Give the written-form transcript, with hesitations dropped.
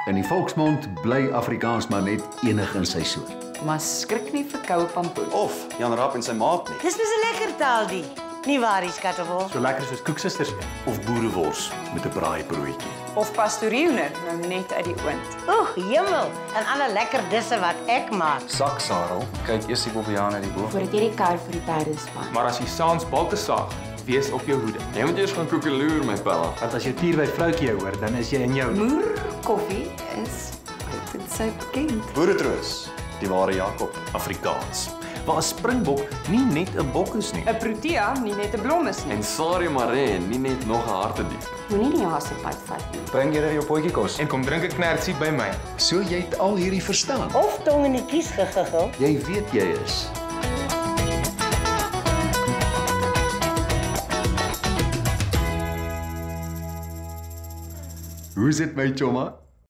In die volksmond bly Afrikaans maar net enig in sy soort. Maar skrik nie vir koue pampoen. Of Jan Rapp en sy maat nie. Dis mos 'n lekker taal die. Nie waar, skattebol? So lekker soos koeksisters eet. Of boerewors met 'n braaibroodjie. Of pastoriehoender, nou net uit die oond. Oeg, hemel, en alle lekker disse wat ek maak. Sak, Sarel. Kyk eers die bobbejaan uit die boom. Voordat jy die kar vir die perde span. Maar as jy saans balte saag, wees op jou hoede. Jy moet eers gaan koekeloer, my pella. Want as jou tierwy vroutjie jou hoor, dan is jy in jou. Moer koffie is buiten sy bekend. Boeretroos, die ware Jakob. Afrikaans. Waar 'n springbok nie net 'n bok is nie. 'n Protea nie net 'n blom is nie. En Sarie Maree, nie net nog 'n hartedief. Moenie die haasepad vat nie. Bring jy jou potjie kos. En kom drink 'n knertsie by my. So jy het al hierdie verstaan. Of tong in die kies gegiggel. Jy weet jy is. Hoe is dit my chomma?